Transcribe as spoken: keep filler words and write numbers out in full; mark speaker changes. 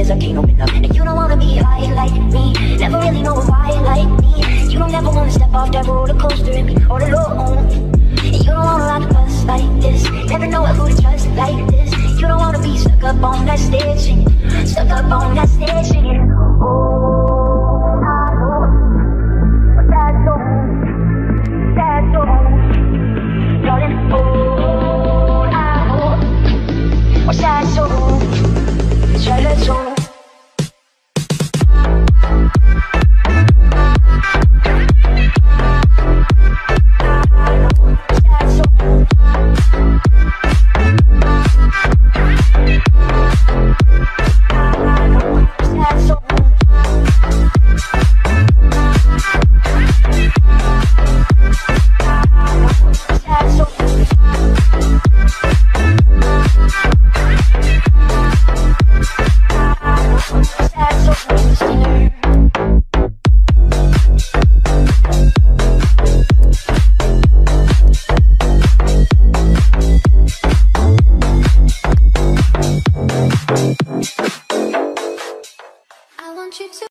Speaker 1: as I can't open up. And you don't wanna be high like me, never really know why like me. You don't ever wanna step off that roller coaster and be all alone. And you don't wanna ride the bus like this, never know who to trust like this. You don't wanna be stuck up on that stage singing, stuck up on that stage singing. Oh, I know that song, that song, darling. Oh, I know what's that song, sad that song. I want you to